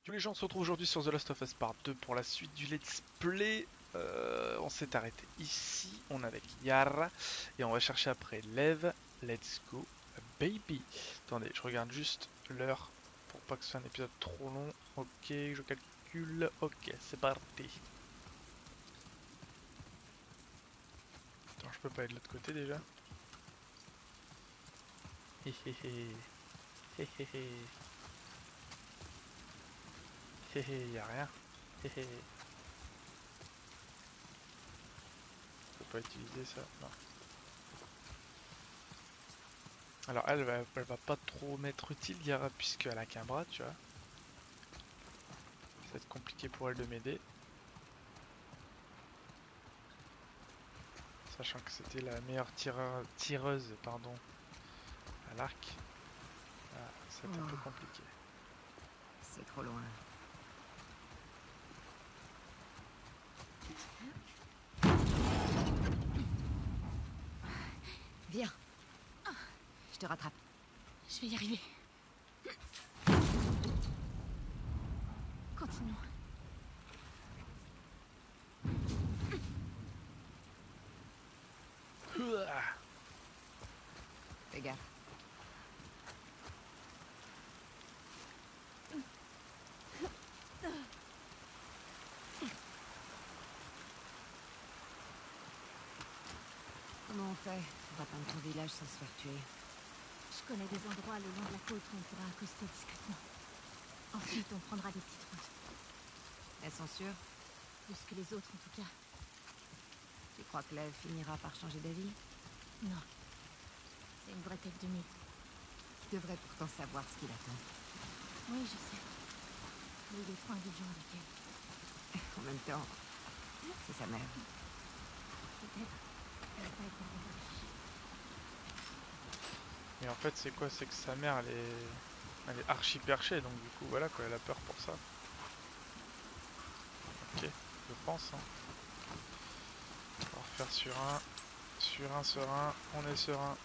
Tous les gens, on se retrouve aujourd'hui sur The Last of Us Part 2 pour la suite du Let's Play. On s'est arrêté ici, on est avec Yara et on va chercher après Lev. Let's go, baby. Attendez, je regarde juste l'heure pour pas que ce soit un épisode trop long. Ok, je calcule. Ok, c'est parti. Attends, je peux pas aller de l'autre côté déjà. Hé hé hé. Hé hé hé. Hé hé, y'a rien. Hé hé. Je peux pas utiliser ça, non. Alors elle va pas trop m'être utile Yara puisqu'elle a qu'un bras, tu vois. Ça va être compliqué pour elle de m'aider. Sachant que c'était la meilleure tireuse pardon, à l'arc. Ah, c'est un peu compliqué. C'est trop loin. Viens. Je te rattrape. Je vais y arriver. Continuons. Fais gaffe. Comment on fait pour atteindre ton village sans se faire tuer? Je connais des endroits le long de la côte où on pourra accoster discrètement. Ensuite, on prendra des petites routes. Elles sont sûres? Plus que les autres, en tout cas. Tu crois que Lev finira par changer d'avis? Non. C'est une vraie tête de mine. Tu devrais pourtant savoir ce qu'il attend. Oui, je sais. Mais il est trop indulgent avec elle. En même temps, c'est sa mère. Peut-être. Elle va pas être bien réfléchie. Mais en fait c'est quoi? C'est que sa mère elle est archi perchée, donc du coup voilà quoi, elle a peur pour ça. Ok, je pense hein. On va refaire sur un serein, on est serein.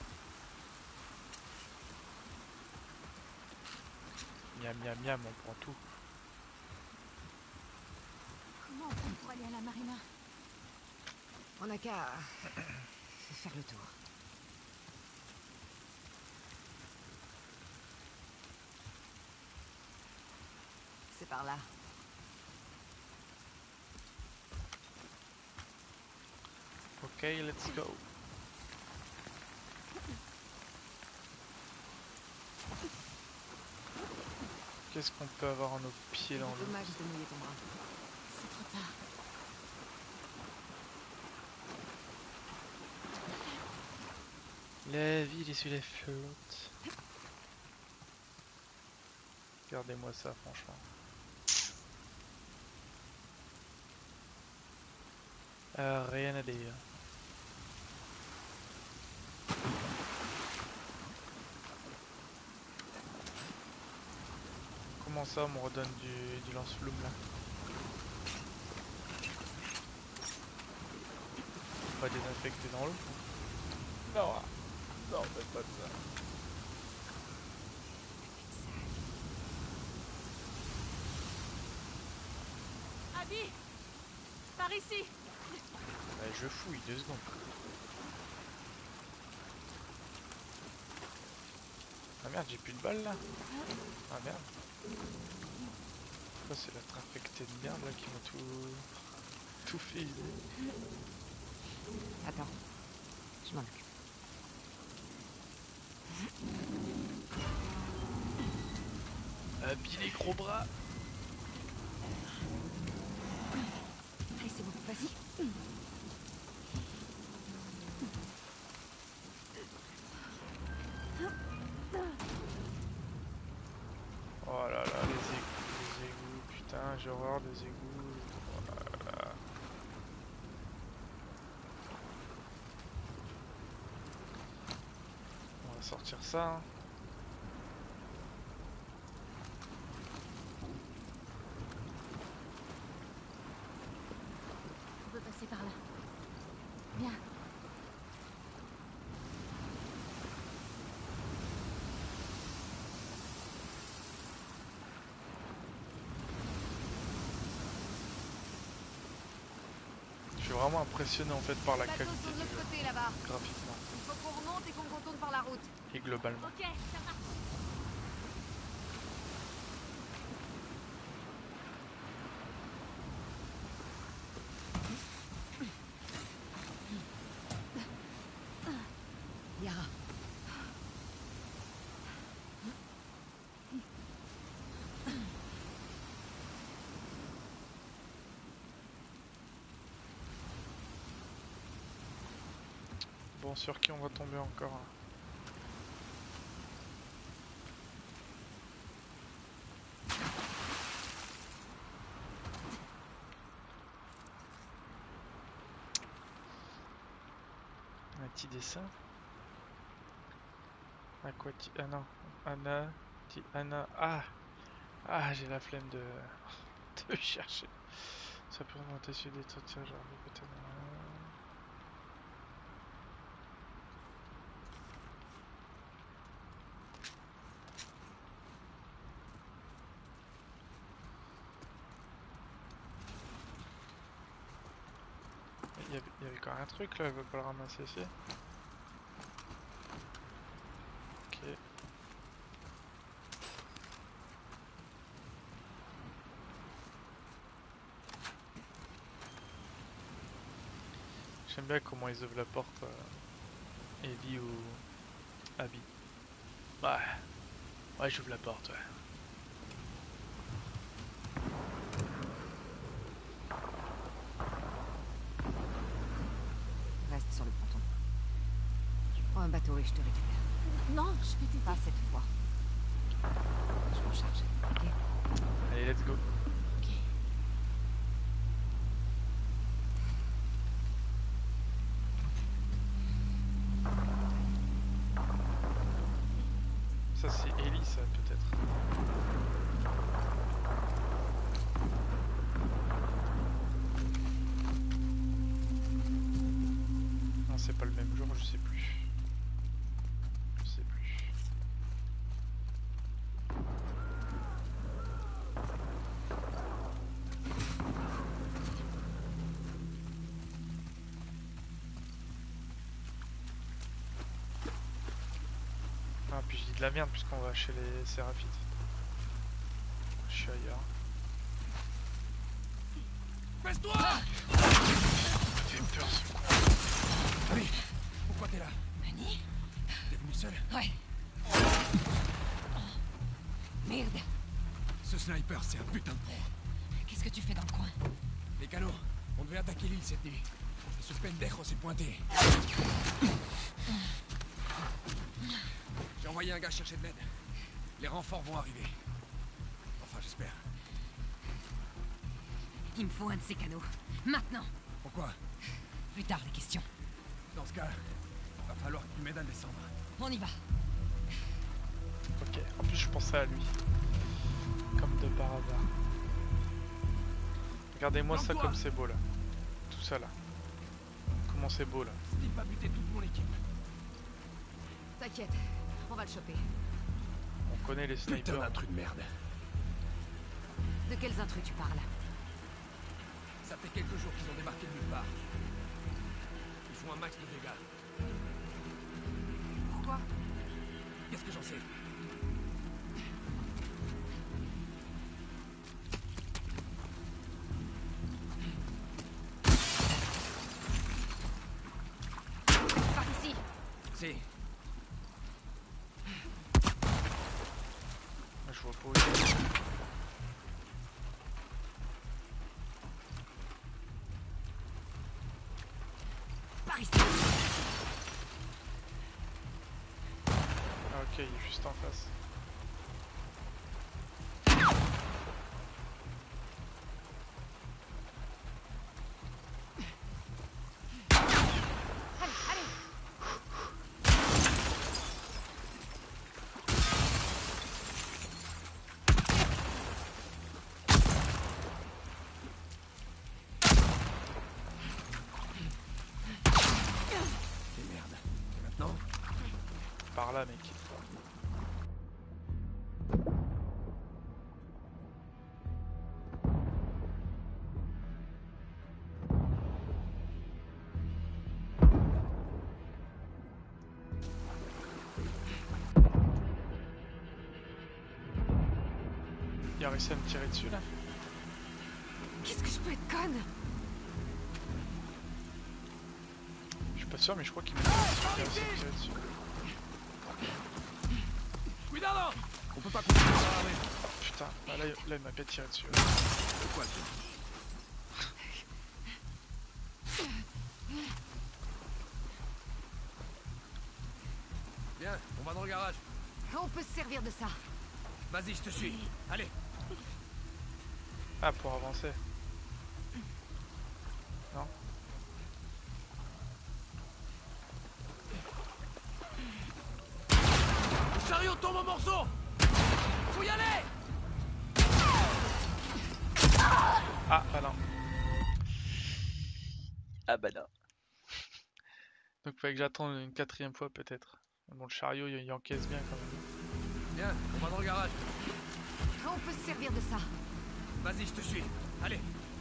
Miam miam miam, on prend tout. Comment on fait pour aller à la marina? On n'a qu'à faire le tour. C'est par là. Ok, let's go. Qu'est-ce qu'on peut avoir à nos pieds dans l'eau? Dommage de mouiller ton bras. C'est trop tard. La ville est sur les flottes. Regardez-moi ça franchement. Rien à dire. Comment ça, on me redonne du lance-flume là? Pas désinfecté dans l'eau? Non, non, faites pas de ça. Abby! Par ici! Je fouille 2 secondes. Ah merde, j'ai plus de balles là. Ah merde. Pourquoi c'est la trafectée de merde là qui m'a tout fait. Attends. Je m'en occupe. Habille les gros bras. Allez, c'est bon. Vas-y. Oh là là, les égouts, putain, j'ai horreur des égouts. Oh là là. On va sortir ça. Hein. On peut passer par là. Viens. suis vraiment impressionné en fait par la Les bateaux qualité sont de du l'autre jeu, côté là-bas. graphiquement Il faut qu'on remonte et qu'on contourne par la route. et globalement. Ok, ça marche. Yara. Bon, sur qui on va tomber encore? Un petit dessin. Aquati... Ah non. Anna... Anna... Ah! Ah, j'ai la flemme de... de chercher. Ça peut remonter sur des trucs, genre... peut-être... Il y avait quand même un truc là, il va pas le ramasser ici. Ok. J'aime bien comment ils ouvrent la porte, Ellie ou Abby. Ouais, ouais, j'ouvre la porte, ouais. Reste sur le ponton. Je prends un bateau et je te récupère. Non, je vais t'aider. Pas cette fois. Je m'en charge, ok? Allez, let's go. Ok. Ça c'est Ellie, ça peut-être. Non, c'est pas le même jour, je sais plus. Je sais plus. Ah, puis je dis de la merde puisqu'on va chez les Séraphites. Je suis ailleurs. Baisse-toi! J'ai peur, ce con. Allez, pourquoi t'es là? Manny? T'es venu seul? Ouais. Merde. Ce sniper, c'est un putain de pro. Qu'est-ce que tu fais dans le coin? Les canaux, on devait attaquer l'île cette nuit. Et ce pendejo s'est pointé. J'ai envoyé un gars chercher de l'aide. Les renforts vont arriver. Enfin, j'espère. Il me faut un de ces canaux. Maintenant. Pourquoi? Plus tard, les questions. Dans ce cas, va falloir que tu m'aides à le descendre. On y va. Ok, en plus je pensais à lui. Comme de par hasard. Regardez-moi ça comme c'est beau là. Tout ça là. Comment c'est beau là. Steve va buter toute mon équipe. T'inquiète, on va le choper. On connaît les Putain snipers. d'intrus de merde. De quels intrus tu parles? Ça fait quelques jours qu'ils ont débarqué de nulle part. Ils font un max de dégâts. Pourquoi? Qu'est-ce que j'en sais? Par ici. C'est... Je vois pas où il est. Par ici. Ah ok, il est juste en face. Allez, allez. Et merde. Et maintenant? Par là mec. Il a réussi à me tirer dessus là. Qu'est-ce que je peux être conne? Je suis pas sûr, mais je crois qu'il m'a réussi à me tirer dessus. Cuidado! On peut pas continuer dans la rue. Oh, putain, ah, là il m'a bien tiré dessus. C'est quoi ça? Bien, on va dans le garage. On peut se servir de ça. Vas-y, je te suis. Allez. Ah, pour avancer. Non. Le chariot tombe en morceaux. Faut y aller. Ah, bah non. Ah bah non. Donc fallait que j'attende une 4e fois peut-être. Bon, le chariot il encaisse bien quand même. Bien, on va dans le garage. On peut se servir de ça. Vas-y, je te suis. Allez.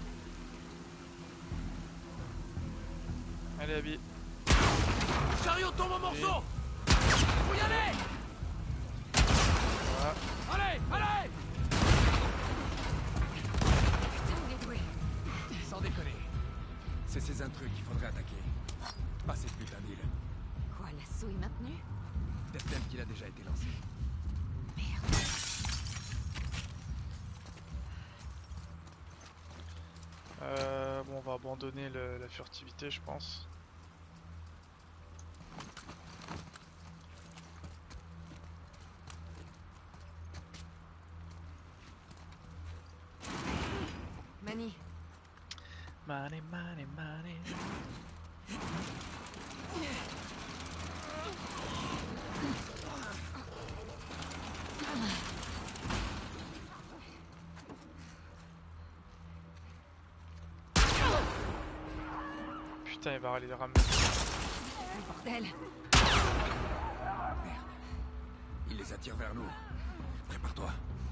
Allez, Abby. Le chariot tombe en morceaux. Faut y aller. Voilà. Allez, allez. Putain, il est doué. Sans déconner. C'est ces intrus qu'il faudrait attaquer. Pas cette putain d'île. Quoi, l'assaut est maintenu? Peut-être même qu'il a déjà été lancé. Merde. Bon, on va abandonner la furtivité, je pense. Manny, Money, money, money. Putain, il va aller le ramener. bordel. Merde. Il les attire vers nous. Prépare-toi.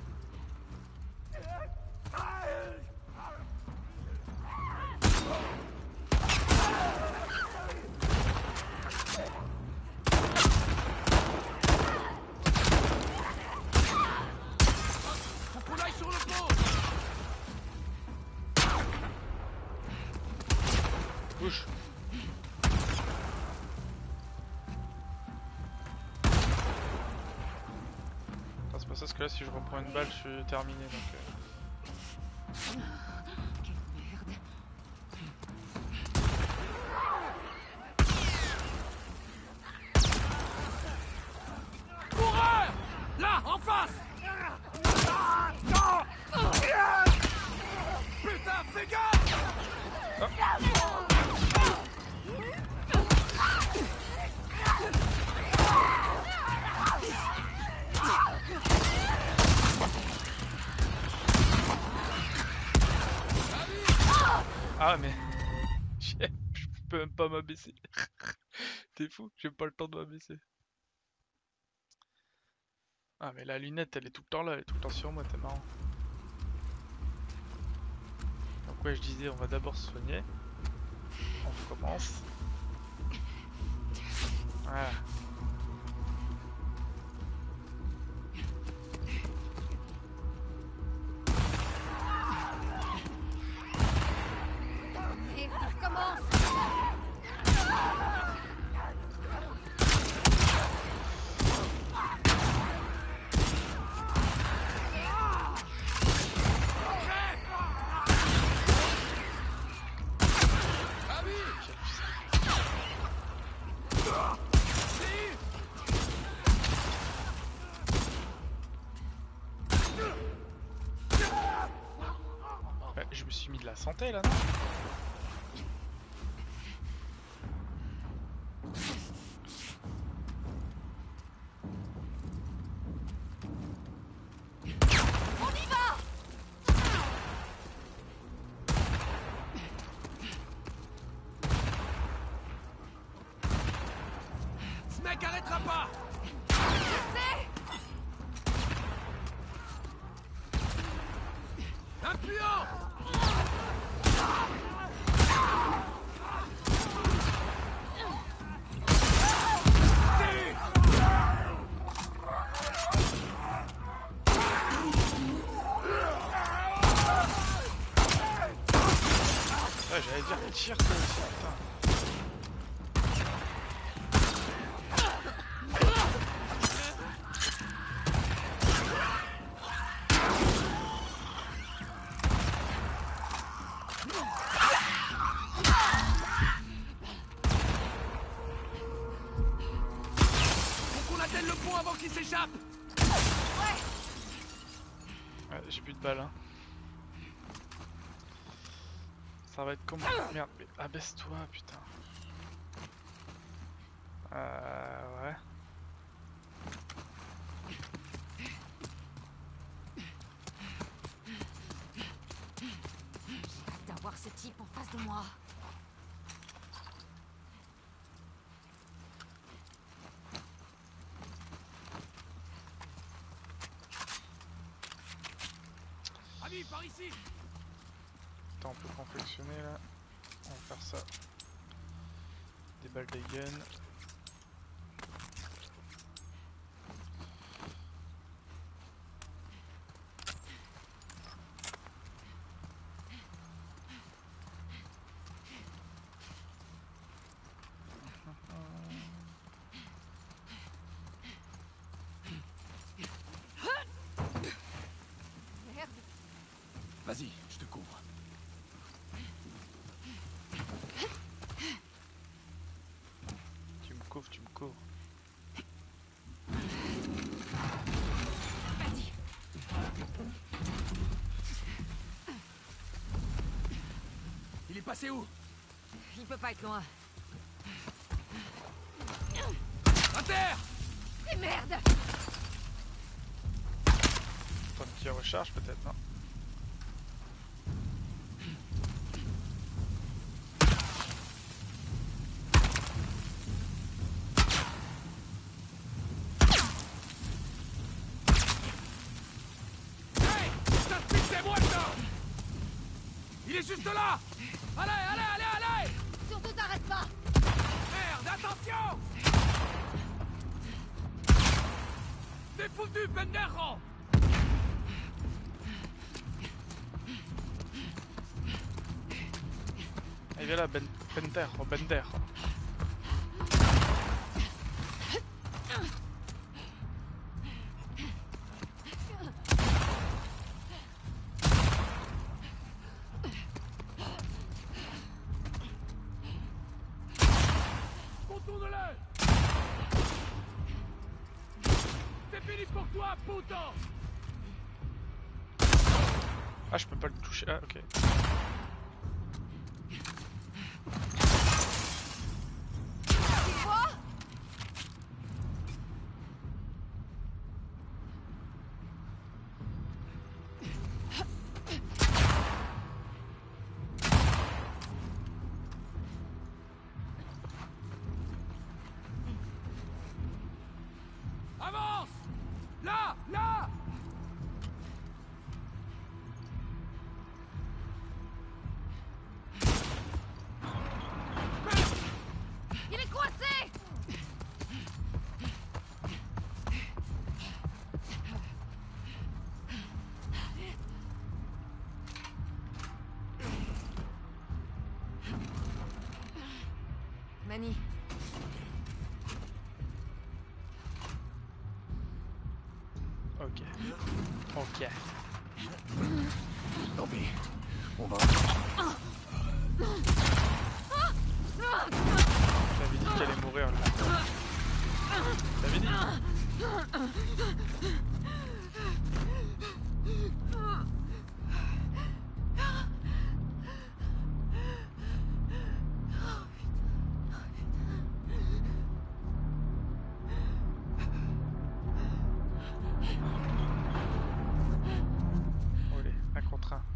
Faut qu'on aille sur le pont. Bouge. C'est pas ça, parce que là si je reprends une balle je suis terminé donc Quelle merde. Coureur! Là, en face! Putain, fais gaffe! Ah mais je peux même pas m'abaisser. T'es fou, j'ai pas le temps de m'abaisser. Ah mais la lunette elle est tout le temps là, elle est tout le temps sur moi, t'es marrant. Donc ouais je disais on va d'abord se soigner. On recommence. Voilà. Et il recommence. Ouais, je me suis mis de la santé là non? On y va. Ce mec arrêtera pas! Appuyant! Ouais, j'allais dire, tire toi aussi, putain. Faut qu'on atteigne le pont avant qu'il s'échappe. Ouais, j'ai plus de balles, hein. Ça va être comme... Merde, mais abaisse-toi, putain. Ouais. J'ai hâte d'avoir ce type en face de moi. Ami, par ici. Attends, on peut confectionner là. On va faire ça. Des balles de gun. Merde. Vas-y, je te couvre. Tu me couvres, tu me couvres. Vas-y. Il est passé où? Il peut pas être loin. À terre! Et merde! Attends, une petite recharge peut-être, non? Hey! Ça se pique, c'est moi, ça! Il est juste là! Allez, allez, allez, allez! Surtout t'arrêtes pas! Merde, attention! T'es foutu, pendejo! Il est là, Bender, oh Bender. Contourne-le! C'est fini pour toi, puto! Ah, je peux pas le toucher. Ah, ok. Tu vois? Avance! Là! Là! Il est coincé! Manny, Ok. Ok. Tant pis. On va... J'avais dit qu'elle allait mourir là. J'avais dit. Allez, un contre un.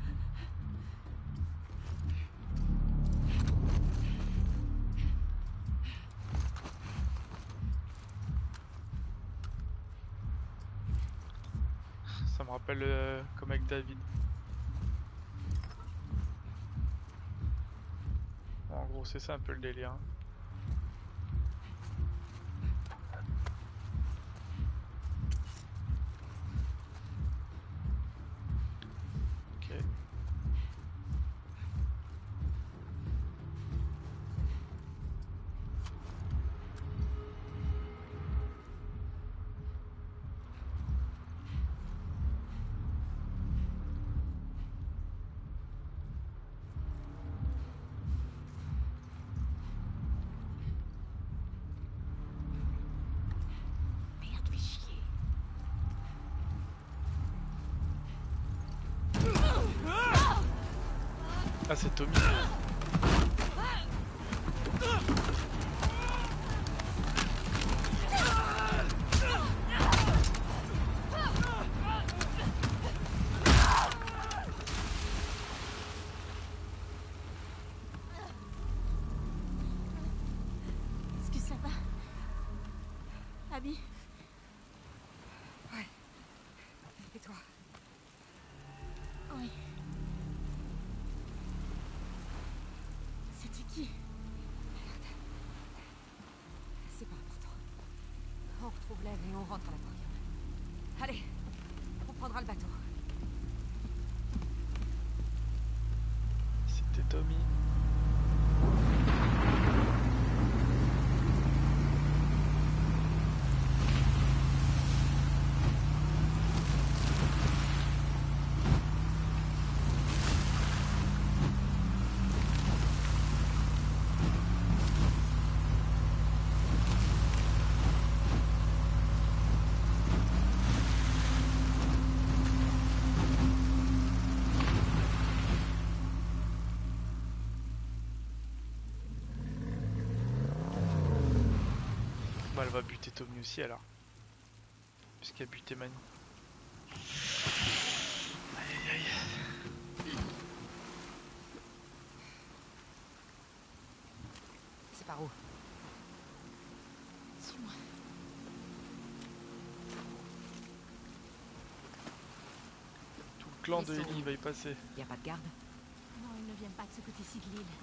Ça me rappelle comme avec David. Bon, en gros, c'est ça un peu le délire. Hein. Ok. Ah, c'est Tommy. Est-ce que ça va? Abby? Ouais. Et toi? Oui. C'était qui? C'est pas important. On retrouve l'Ève et on rentre à l'aquarium. Allez, on prendra le bateau. C'était Tommy. Bah, elle va buter Tommy aussi alors. Puisqu'elle a buté Mani. Aïe aïe aïe. C'est par où? Suis-moi. Tout le clan Ils de sont Ellie où? va y passer. Y a pas de garde? Non, ils ne viennent pas de ce côté-ci de l'île.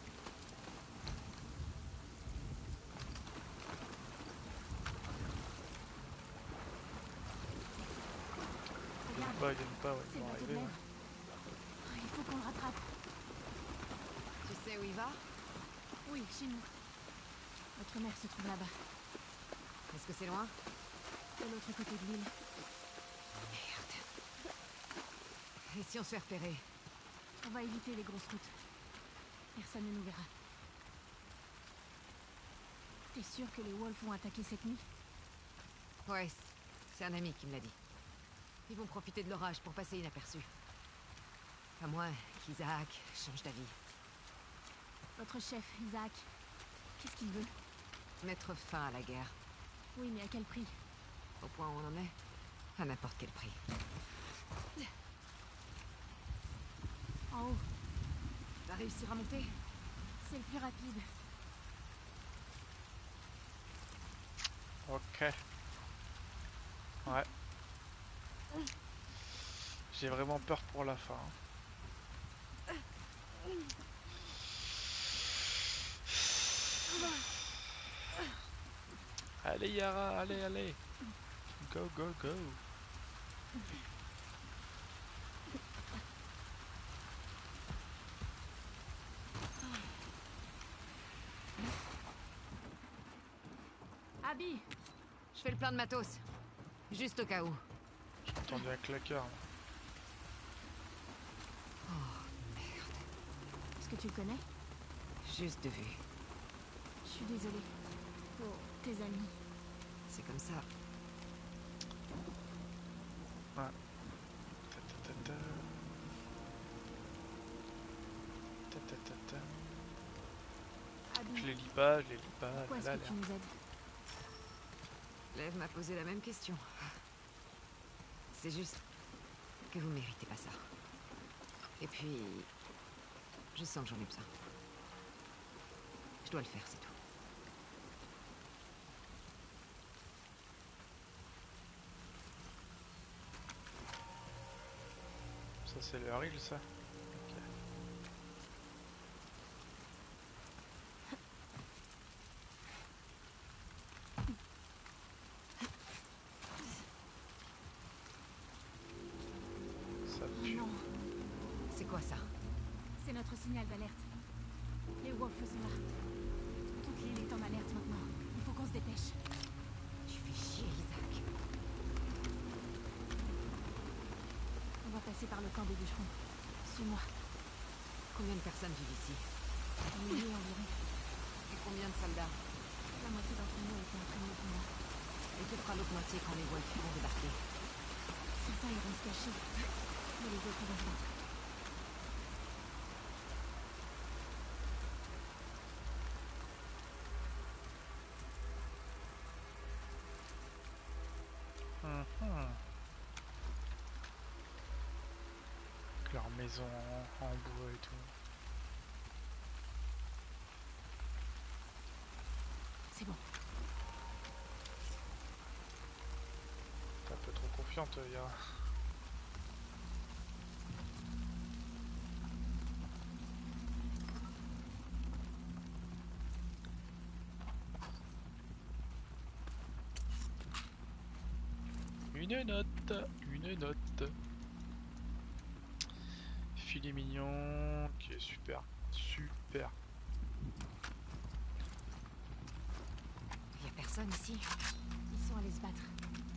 Regarde, Ils viennent pas, ouais, c'est ils le vont bateau de arriver. l'Ève. Ouais. Il faut qu'on le rattrape. Tu sais où il va? Oui, chez nous. Notre mère se trouve là-bas, Est-ce que c'est loin? de l'autre côté de l'île. Merde. Et si on se fait repérer? On va éviter les grosses routes. Personne ne nous verra. T'es sûr que les Wolves vont attaquer cette nuit? Ouais, c'est un ami qui me l'a dit. Ils vont profiter de l'orage pour passer inaperçus. À moins qu'Isaac change d'avis. Votre chef, Isaac, qu'est-ce qu'il veut? Mettre fin à la guerre. Oui, mais à quel prix? Au point où on en est. À n'importe quel prix. En haut, T'as réussi à monter? c'est le plus rapide. Ok. Ouais. J'ai vraiment peur pour la fin. Allez Yara, allez, allez. Go, go, go. Abby! Je fais le plein de matos. Juste au cas où. J'ai entendu un claqueur. Là. Est-ce que tu le connais? Juste de vue. Je suis désolée. Pour tes amis. C'est comme ça. Ouais. Ta ta ta ta. Ta ta ta ta. Abby, Je les lis pas, je les lis pas. pourquoi est-ce Là, que là. tu nous aides? Lev m'a posé la même question. C'est juste que vous méritez pas ça. Et puis, je sens que j'en ai besoin. Je dois le faire, c'est tout. Ça c'est le Haril ça. Ok. Ça pue. Non, C'est quoi ça? c'est notre signal d'alerte. Les Wolves sont là. Toute l'île est en alerte maintenant. Il faut qu'on se dépêche. Tu fais chier, Isaac. On va passer par le camp des bûcherons. Suis-moi. Combien de personnes vivent ici? Un millier environ. Et combien de soldats? La moitié d'entre nous étaient entraînés au combat. Et que fera l'autre moitié quand les Wolves vont débarquer? Certains iront se cacher, mais les autres vont se battre. maison en bois et tout. C'est bon. T'es un peu trop confiante, Yara. Une note, une note. Filet mignon, ok, super, super. Y a personne ici. Ils sont allés se battre.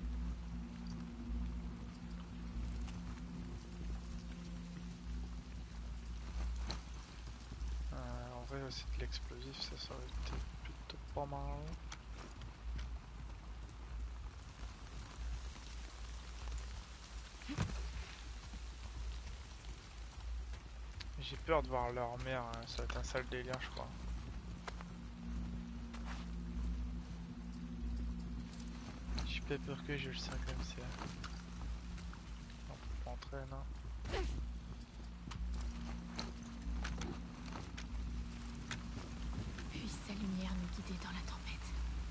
En vrai, c'est de l'explosif, ça aurait été plutôt pas mal. J'ai peur de voir leur mère, hein, ça va être un sale délire, je crois. J'ai pas peur que je le sens comme ça. On peut pas entrer, non. Puisse sa lumière nous guider dans la tempête.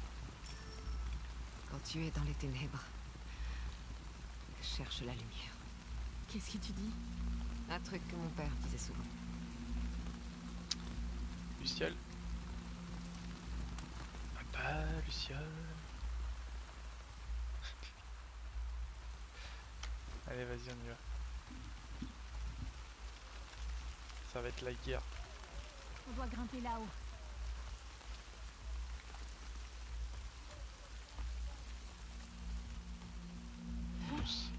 Quand tu es dans les ténèbres, cherche la lumière. Qu'est-ce que tu dis? Un truc que mon père disait souvent. Luciole. Ah bah, Luciole. Allez, vas-y, on y va. Ça va être la guerre. On doit grimper là-haut. Pousse.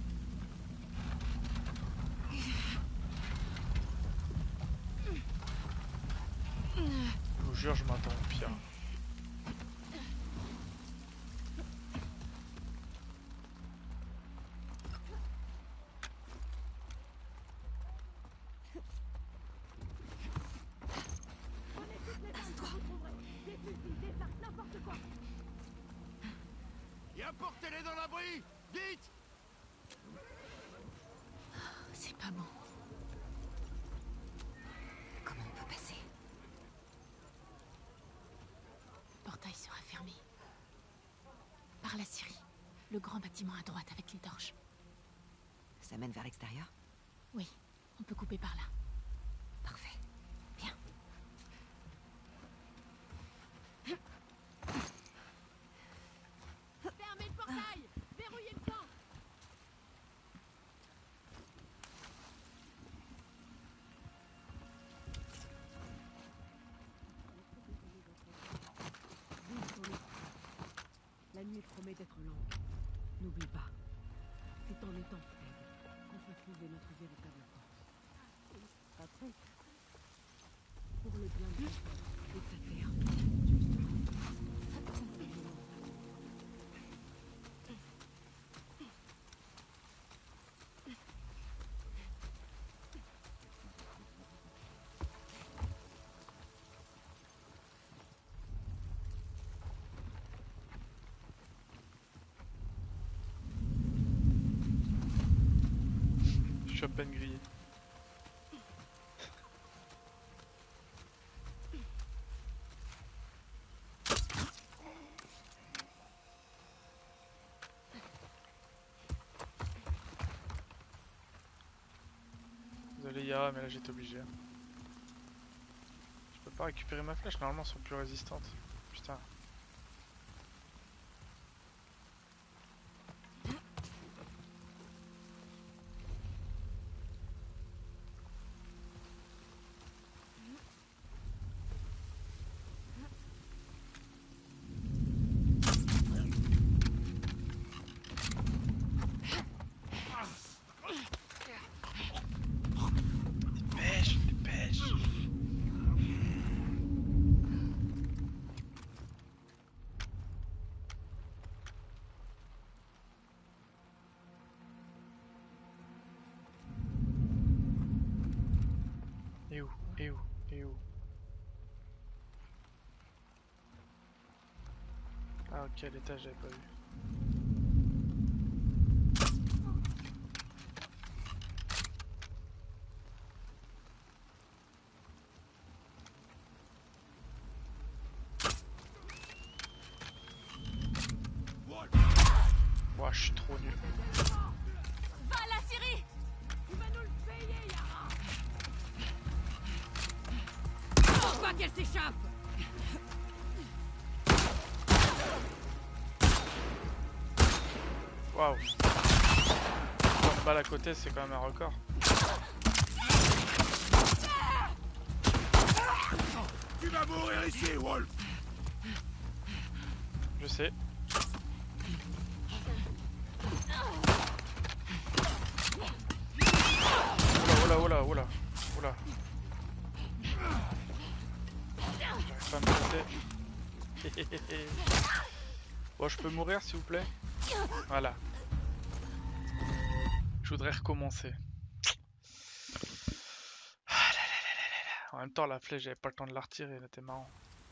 Je vous jure, je m'attends au pire. Et apportez-les dans l'abri! Vite! C'est pas bon. Comment on peut passer? Le portail sera fermé. Par la scierie. Le grand bâtiment à droite avec les torches. Ça mène vers l'extérieur? Oui, on peut couper par là. Parfait. Bien. Fermez le portail! Verrouillez le camp! La nuit promet d'être longue. N'oublie pas, c'est en étant faible qu'on peut trouver notre véritable force. Après, pour le bien de ta terre, Je suis à peine grillé. Désolé Yara, mais là j'étais obligé. Je peux pas récupérer ma flèche, normalement elles sont plus résistantes. Putain. Dépêche, dépêche. Et où? Et où? Et où? Ah ok, à l'étage j'avais pas vu. qu'elle s'échappe. Waouh. 30 balles à côté, c'est quand même un record. Tu vas mourir ici, Wolf. Je sais. Oula, oula, oula, oula. J'arrive pas à me placer. Bon, je peux mourir s'il vous plaît? Voilà. Je voudrais recommencer. Ah là là là là là. En même temps, la flèche, j'avais pas le temps de la retirer, elle était marrant.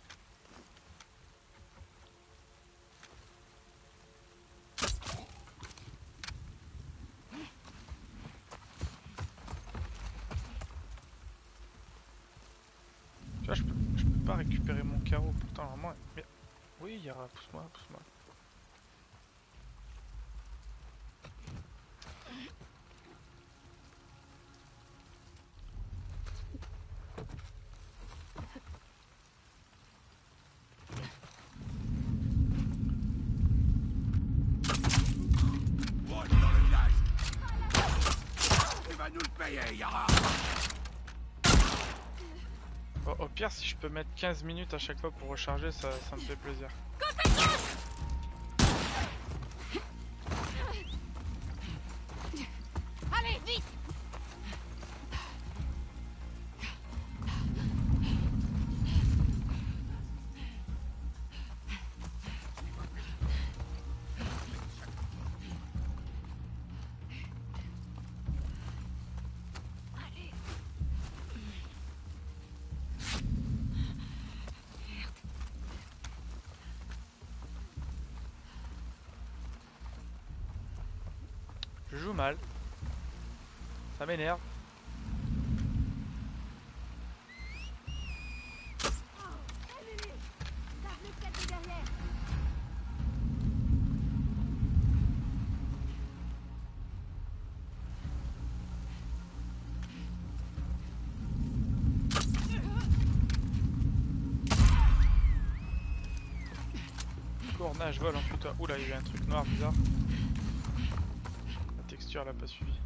Tu vois, je peux pas récupérer mon carreau, pourtant normalement. Mais... Oui, Yara, pousse-moi, pousse-moi. Wolf dans le village. Tu vas nous le payer, Yara. Au pire, si je peux mettre 15 minutes à chaque fois pour recharger, ça me fait plaisir. Allez, vite. Je joue mal. Ça m'énerve. Cournage, vole, enfuis-toi. Oula, il y a eu un truc noir bizarre. La texture l'a pas suivi.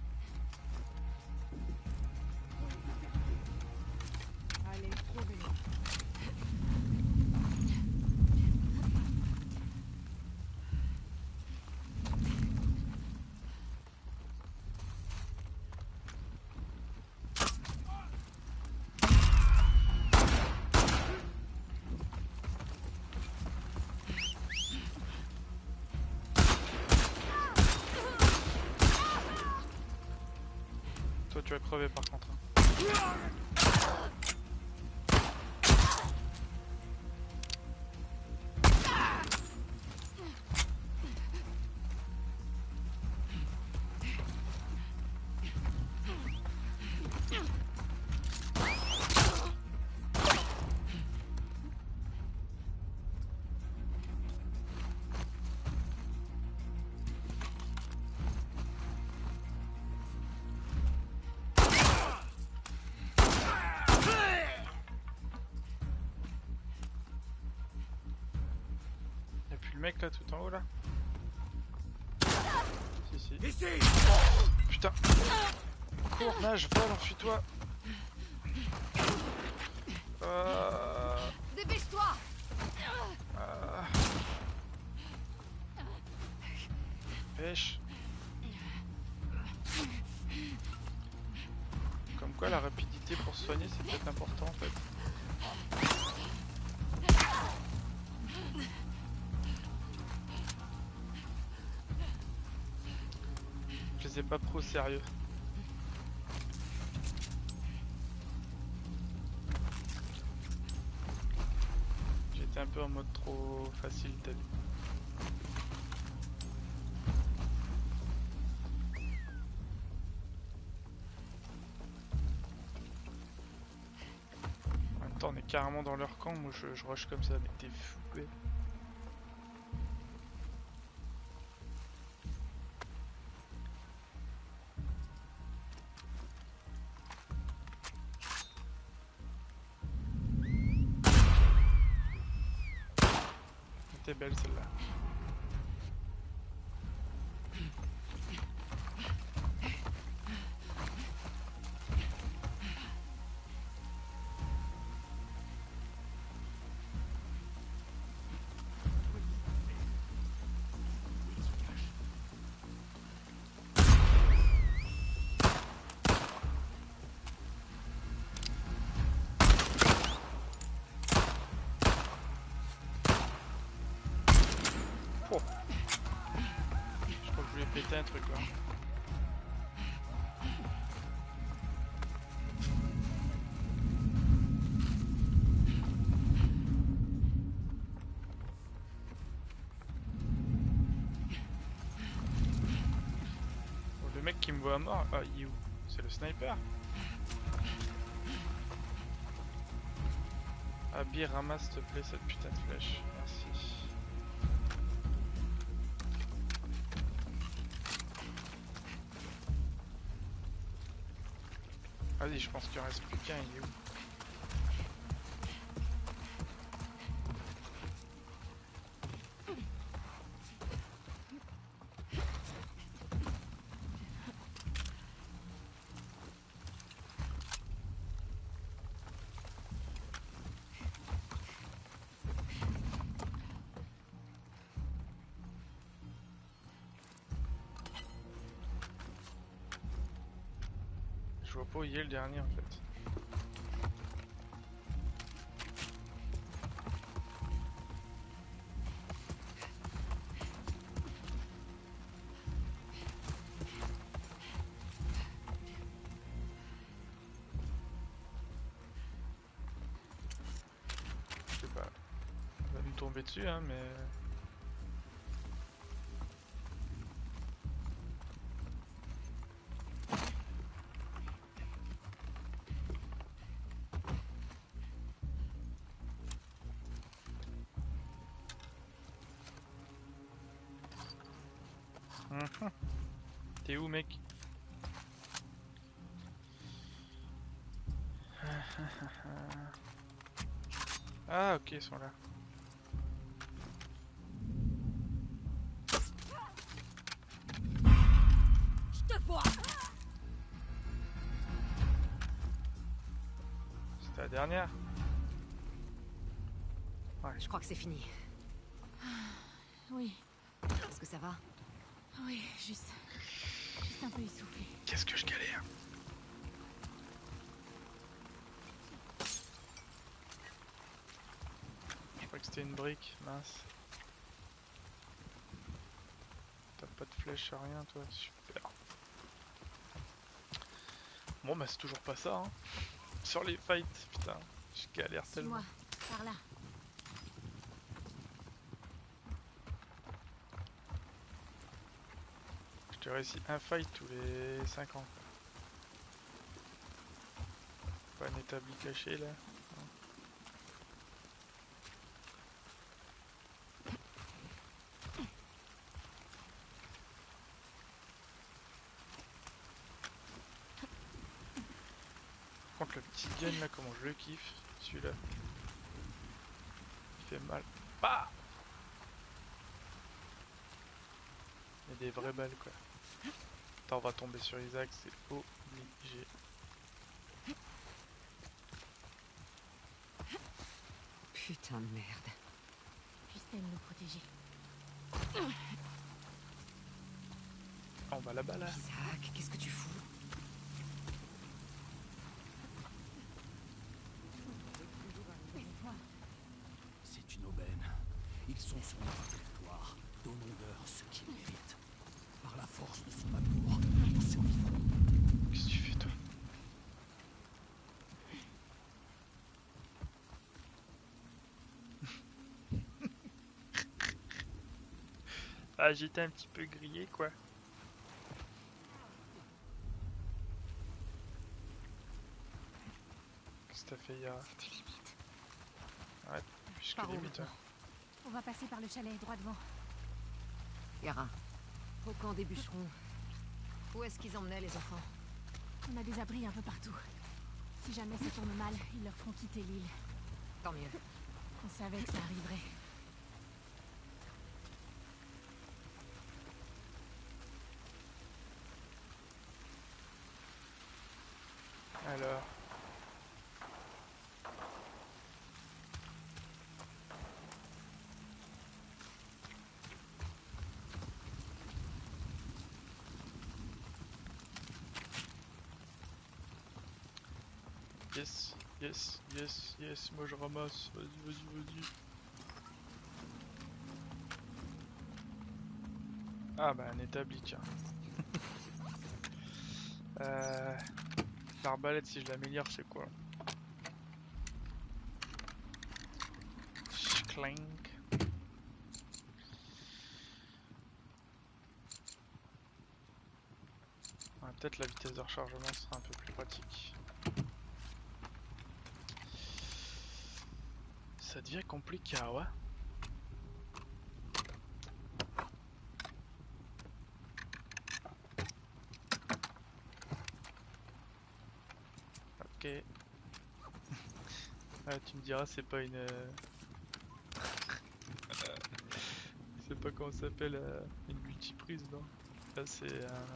Allez, trouvez. Toi, tu vas crever par contre. Hein. Le mec là tout en haut là. Si si. Ici. Putain. Cours, nage, vole, enfuis-toi. Dépêche-toi. Pêche. Comme quoi la rapidité pour se soigner c'est peut-être important en fait. Je les ai pas pris au sérieux. J'étais un peu en mode trop facile t'as vu. En même temps on est carrément dans leur camp, moi je rush comme ça, mais t'es fou quoi. était belle celle-là. Oh. Je crois que je lui ai pété un truc là. Bon, le mec qui me voit à mort, ah il est où? C'est le sniper. Abby, ramasse s'il te plaît cette putain de flèche. Merci. Vas-y, je pense qu'il en reste plus qu'un, il est où? Je vois pas où il est le dernier en fait. Je sais pas. On va nous tomber dessus hein mais... T'es où mec? Ah ok ils sont là. Je te vois. C'était la dernière. Je crois que c'est fini. Oui, Est-ce que ça va? oui, juste un peu essoufflé. Qu'est-ce que je galère? Je crois que c'était une brique, mince. T'as pas de flèche, rien toi, super. Bon bah c'est toujours pas ça hein. Sur les fights, putain, je galère tellement. Suis-moi, par là. Je te réussis un fight tous les 5 ans. Pas un établi caché là. Par contre le petit gun là, comment je le kiffe, celui-là. Il fait mal. Bah il y a des vraies balles quoi. Attends, on va tomber sur Isaac, c'est obligé. Putain de merde. Puisse-t-elle nous protéger? On va là-bas là. Isaac, qu'est-ce que tu fous? C'est une aubaine. Ils sont sur notre territoire. Donnons-leur ce qu'ils méritent. Par la force de son amour, nous survivrons. Qu'est-ce que tu fais toi? Ah j'étais un petit peu grillé quoi. Qu'est-ce que t'as fait Yara? C'était limite. Arrête, puisque Par où limite hein. maintenant? On va passer par le chalet droit devant. Yara, au camp des bûcherons. Où est-ce qu'ils emmenaient les enfants? On a des abris un peu partout. Si jamais ça tourne mal, ils leur feront quitter l'île. Tant mieux. On savait que ça arriverait. Alors. Yes, yes, yes, yes, moi je ramasse, vas-y, vas-y, vas-y. Ah bah un établi, tiens. L'arbalète, si je l'améliore, c'est quoi? Clank. Ouais, peut-être la vitesse de rechargement sera un peu plus pratique. Ça devient compliqué, ouais. Ok. Ah, tu me diras, c'est pas une... c'est pas comment ça s'appelle, une multiprise, non? Là, c'est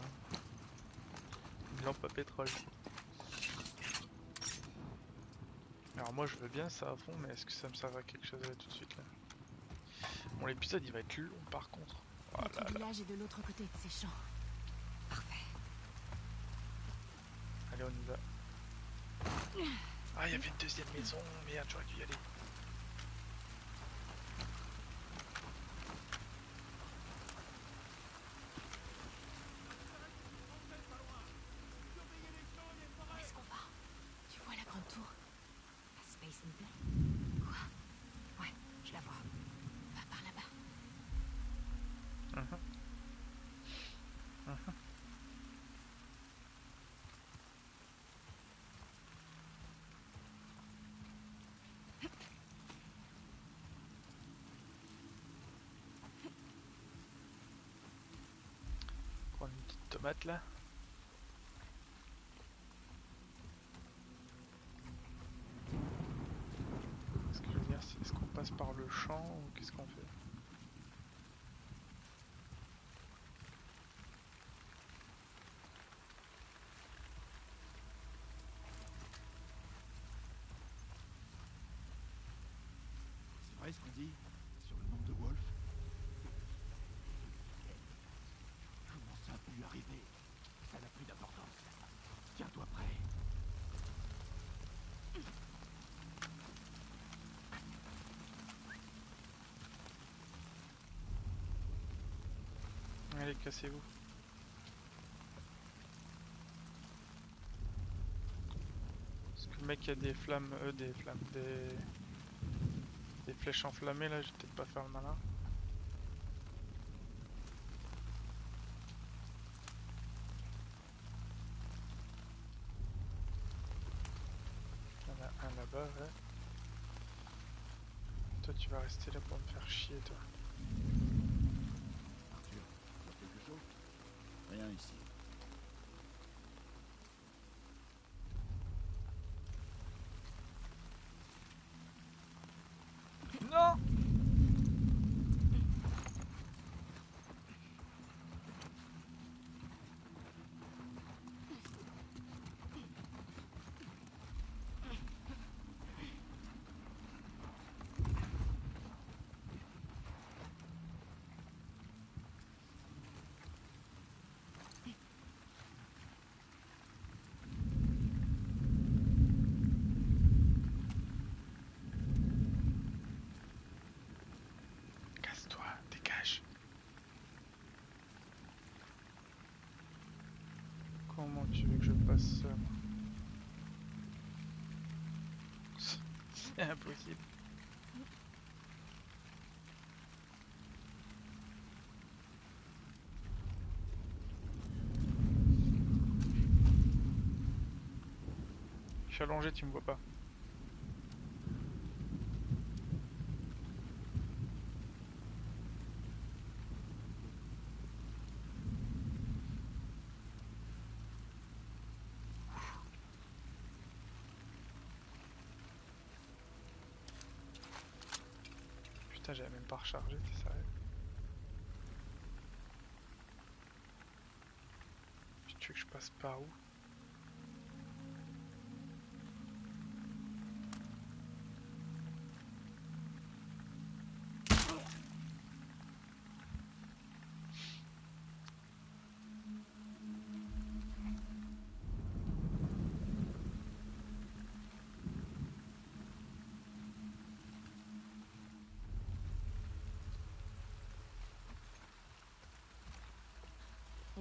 une lampe à pétrole. Alors moi, je veux bien ça à fond, mais est-ce que ça me sert à quelque chose tout de suite, là? Bon, l'épisode, il va être long, par contre. Oh Notre là là. village est de l'autre côté de ces champs. Parfait. Allez, on y va. Ah, il y avait une deuxième maison. Merde, j'aurais dû y aller. Où est-ce qu'on va? Tu vois la grande tour? La Space Needle? Quoi? Ouais, je la vois. Va par là-bas. Prendre une petite tomate, là. Ce que je veux dire, c'est est-ce qu'on passe par le champ ou qu'est-ce qu'on fait? C'est vrai ce qu'on dit sur le nom de Wolf? Comment ça a pu arriver? Ça n'a plus d'importance. Tiens-toi prêt. Allez, cassez-vous. Parce que le mec a des flammes, des flèches enflammées là, je vais peut-être pas faire le malin. Il y en a un là-bas, ouais. Toi tu vas rester là pour me faire chier, toi. Arthur, tu vois quelque chose? Rien ici. Non! Casse-toi, dégage. Comment tu veux que je passe ça, moi? C'est impossible. Je suis allongé, tu me vois pas. Putain, j'avais même pas rechargé, t'es sérieux? Tu veux que je passe par où?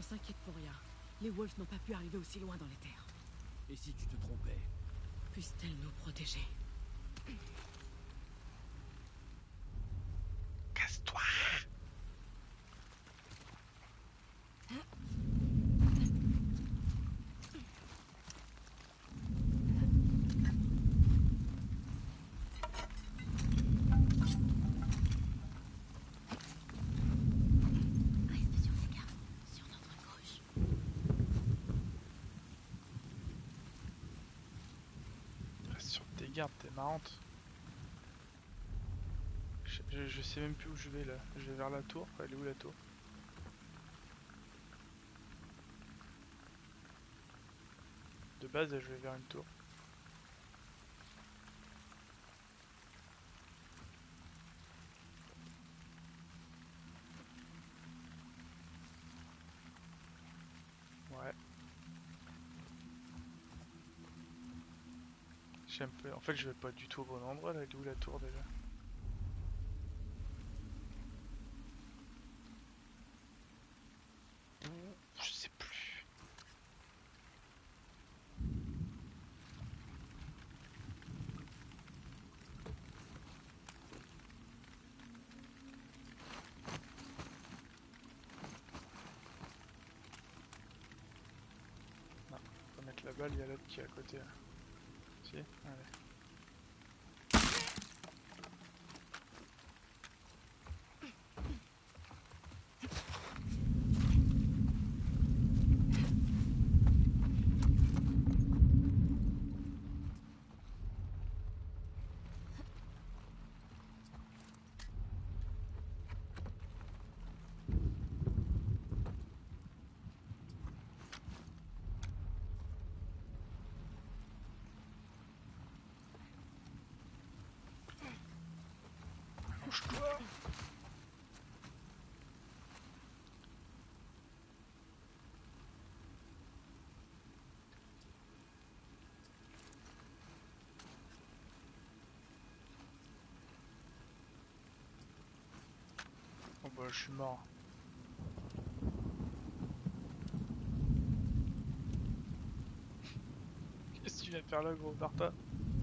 On s'inquiète pour rien. Les Wolves n'ont pas pu arriver aussi loin dans les terres. Et si tu te trompais? Puissent-elles nous protéger? Casse-toi. Reste sur tes gardes, sur notre gauche. Reste sur tes gardes, t'es marrante. Je sais même plus où je vais là. Je vais vers la tour. Elle est où la tour? De base, je vais vers une tour. Ouais. J'ai un peu... En fait, je vais pas du tout au bon endroit là. Elle est où la tour déjà? Je sais plus. Non, faut mettre la balle, il y a l'autre qui est à côté là. Si, allez. Bouge-toi. Oh bah je suis mort. Qu'est-ce que tu viens faire là, gros Barta?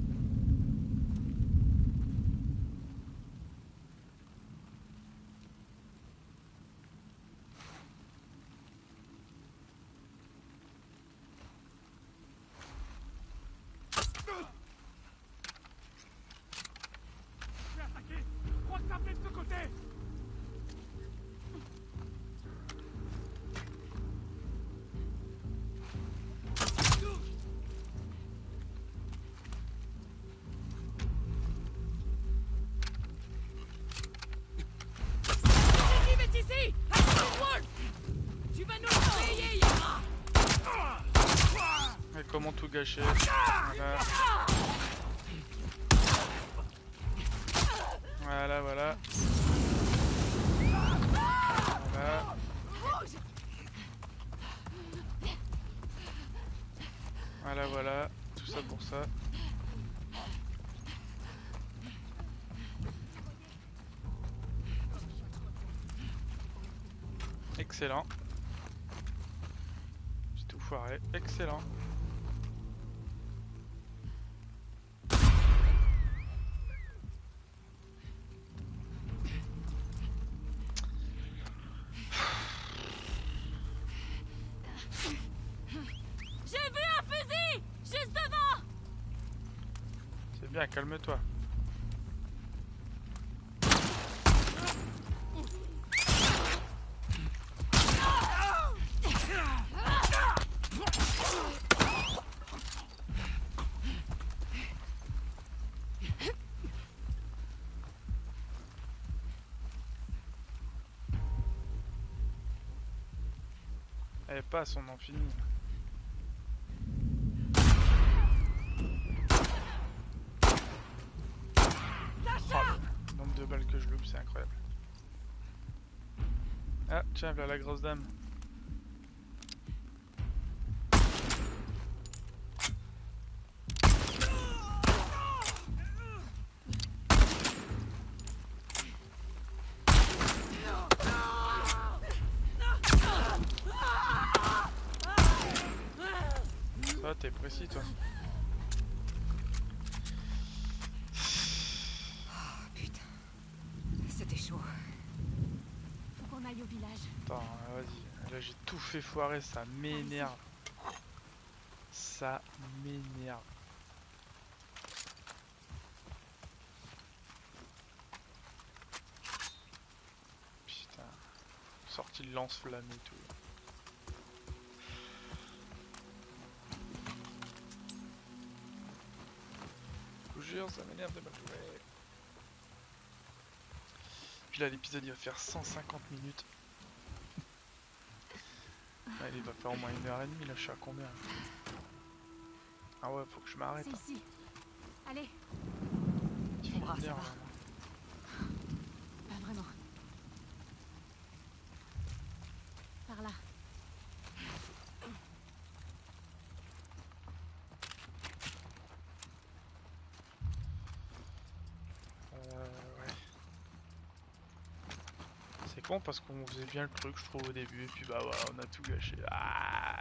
Mais comment tout gâcher? Voilà. Voilà, voilà. Voilà. Voilà, voilà. Tout ça pour ça. Excellent. J'ai tout foiré. Excellent. J'ai vu un fusil juste devant. C'est bien, calme-toi. Elle passe, on en finit. Oh, le nombre de balles que je loupe, c'est incroyable. Ah, tiens, voilà la grosse dame. ici, toi. Oh, putain. C'était chaud. Faut qu'on aille au village. Attends, vas-y. Là, j'ai tout fait foirer, ça m'énerve. Ça m'énerve. Putain. Sorti le lance-flamme et tout. Je vous jure, ça m'énerve de mal jouer. Puis là, l'épisode il va faire 150 minutes. Ouais, il va faire au moins 1h30. Là, je suis à combien? Ah ouais, faut que je m'arrête. C'est ici. Allez, Il fait Ah, ça 1 heure, va. là. pas vraiment. Par là. Ouais. C'est con parce qu'on faisait bien le truc, je trouve, au début, et puis bah voilà, on a tout gâché. Ah,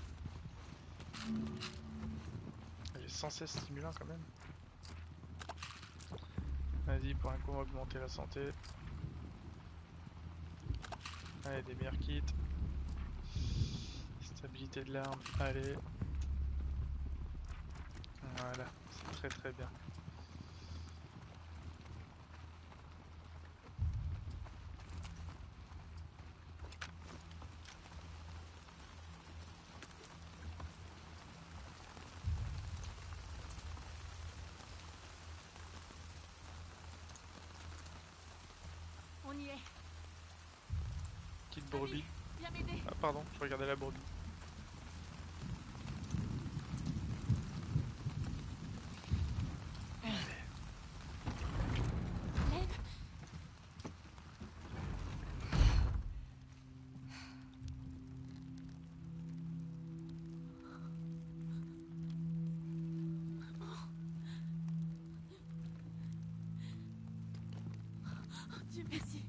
j'ai 116 stimulants quand même. Vas-y, pour un coup, on va augmenter la santé. Allez, des meilleurs kits. Stabilité de l'arme, allez. Voilà, c'est très très bien. On y est. Kit brebis. Viens m'aider. Ah pardon, je regardais la brebis. Lève. Dieu merci.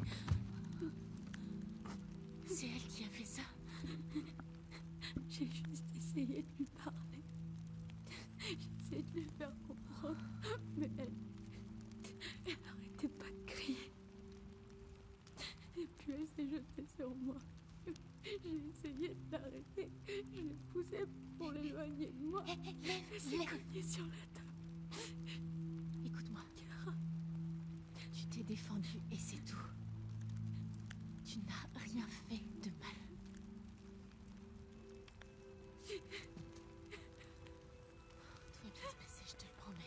C'est elle qui a fait ça. J'ai juste essayé de lui parler. J'essayais de lui faire comprendre. Mais elle arrêtait pas de crier. Et puis elle s'est jetée sur moi. J'ai essayé de l'arrêter. Je l'ai poussée pour l'éloigner de moi. Elle s'est cognée sur la table. Écoute-moi. Tu t'es défendu et c'est tout. Tu n'as rien fait de mal. Tout va bien se passer, je te le promets.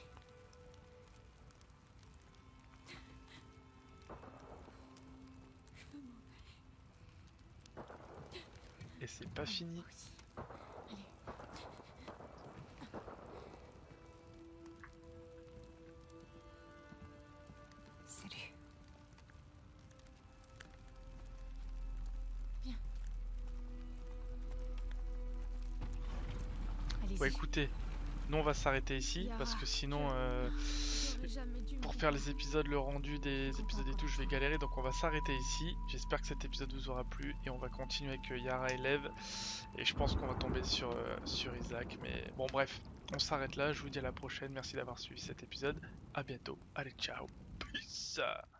Et c'est pas fini. Moi aussi. Allez. Salut. Allez-y. Bon écoutez, nous on va s'arrêter ici parce que sinon pour faire les épisodes, le rendu des épisodes et tout, je vais galérer, donc on va s'arrêter ici. J'espère que cet épisode vous aura plu et on va continuer avec Yara et Lev et je pense qu'on va tomber sur Isaac, mais bon bref, on s'arrête là, je vous dis à la prochaine, merci d'avoir suivi cet épisode, à bientôt, allez ciao, peace.